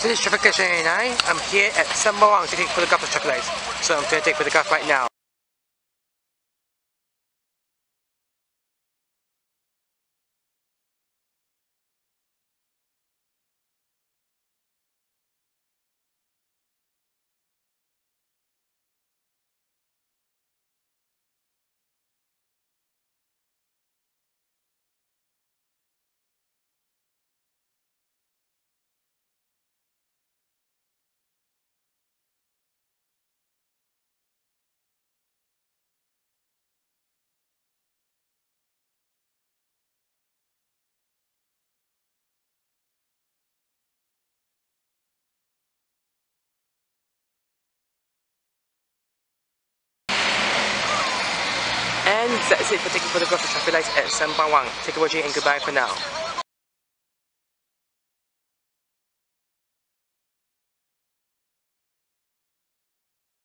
This is traffic light 29. I'm here at Sembawang to take photographs of traffic lights. So I'm going to take photographs right now. And that's it for taking photographs of traffic lights at Sembawang. Take a watching and goodbye for now.